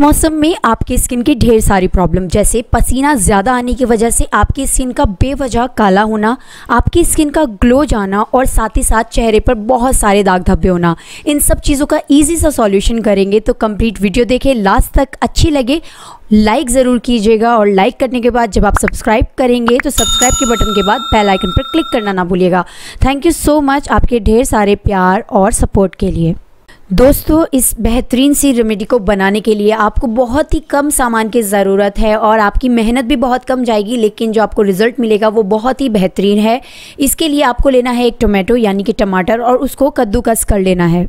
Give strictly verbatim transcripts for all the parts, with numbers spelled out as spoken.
मौसम में आपकी स्किन की ढेर सारी प्रॉब्लम जैसे पसीना ज़्यादा आने की वजह से आपकी स्किन का बेवजह काला होना, आपकी स्किन का ग्लो जाना और साथ ही साथ चेहरे पर बहुत सारे दाग धब्बे होना, इन सब चीज़ों का इजी सा सॉल्यूशन करेंगे। तो कंप्लीट वीडियो देखें, लास्ट तक अच्छी लगे लाइक ज़रूर कीजिएगा और लाइक करने के बाद जब आप सब्सक्राइब करेंगे तो सब्सक्राइब के बटन के बाद बेल आइकन पर क्लिक करना ना भूलिएगा। थैंक यू सो मच आपके ढेर सारे प्यार और सपोर्ट के लिए। दोस्तों, इस बेहतरीन सी रेमेडी को बनाने के लिए आपको बहुत ही कम सामान की ज़रूरत है और आपकी मेहनत भी बहुत कम जाएगी, लेकिन जो आपको रिज़ल्ट मिलेगा वो बहुत ही बेहतरीन है। इसके लिए आपको लेना है एक टोमेटो यानी कि टमाटर और उसको कद्दूकस कर लेना है।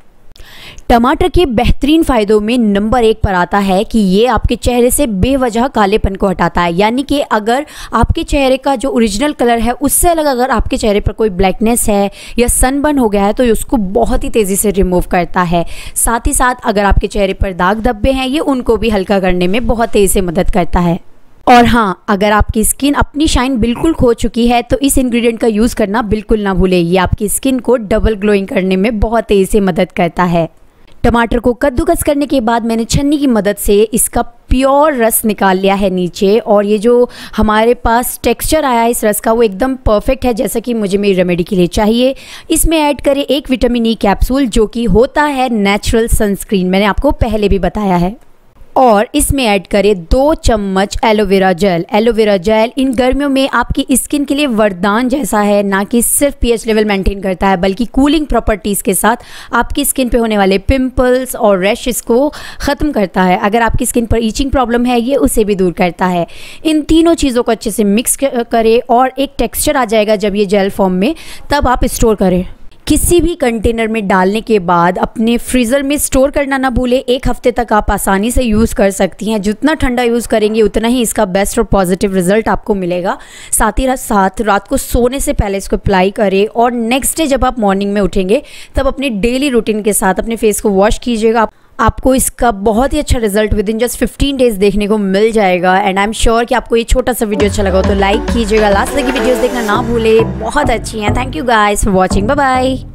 टमाटर के बेहतरीन फ़ायदों में नंबर एक पर आता है कि ये आपके चेहरे से बेवजह कालेपन को हटाता है। यानी कि अगर आपके चेहरे का जो ओरिजिनल कलर है उससे अलग अगर आपके चेहरे पर कोई ब्लैकनेस है या सनबर्न हो गया है तो उसको बहुत ही तेज़ी से रिमूव करता है। साथ ही साथ अगर आपके चेहरे पर दाग धब्बे हैं ये उनको भी हल्का करने में बहुत तेज़ी से मदद करता है। और हाँ, अगर आपकी स्किन अपनी शाइन बिल्कुल खो चुकी है तो इस इंग्रेडिएंट का यूज़ करना बिल्कुल ना भूलें। ये आपकी स्किन को डबल ग्लोइंग करने में बहुत तेज़ी से मदद करता है। टमाटर को कद्दूकस करने के बाद मैंने छन्नी की मदद से इसका प्योर रस निकाल लिया है नीचे, और ये जो हमारे पास टेक्सचर आया है इस रस का वो एकदम परफेक्ट है जैसा कि मुझे मेरी रेमेडी के लिए चाहिए। इसमें ऐड करें एक विटामिन ई कैप्सूल जो कि होता है नेचुरल सनस्क्रीन, मैंने आपको पहले भी बताया है। और इसमें ऐड करें दो चम्मच एलोवेरा जेल। एलोवेरा जेल इन गर्मियों में आपकी स्किन के लिए वरदान जैसा है, ना कि सिर्फ पीएच लेवल मेंटेन करता है बल्कि कूलिंग प्रॉपर्टीज़ के साथ आपकी स्किन पे होने वाले पिंपल्स और रैशेस को ख़त्म करता है। अगर आपकी स्किन पर ईचिंग प्रॉब्लम है ये उसे भी दूर करता है। इन तीनों चीज़ों को अच्छे से मिक्स करें और एक टेक्स्चर आ जाएगा जब ये जेल फॉर्म में, तब आप स्टोर करें। किसी भी कंटेनर में डालने के बाद अपने फ्रीज़र में स्टोर करना ना भूलें। एक हफ्ते तक आप आसानी से यूज़ कर सकती हैं। जितना ठंडा यूज़ करेंगे उतना ही इसका बेस्ट और पॉजिटिव रिजल्ट आपको मिलेगा। साथ ही साथ रात को सोने से पहले इसको अप्लाई करें और नेक्स्ट डे जब आप मॉर्निंग में उठेंगे तब अपने डेली रूटीन के साथ अपने फेस को वॉश कीजिएगा। आपको इसका बहुत ही अच्छा result within just fifteen days देखने को मिल जाएगा। एंड आई एम श्योर कि आपको ये छोटा सा वीडियो अच्छा लगा हो तो लाइक कीजिएगा। लास्ट तक की वीडियोस देखना ना भूले, बहुत अच्छी हैं। Thank you guys for watching, bye bye.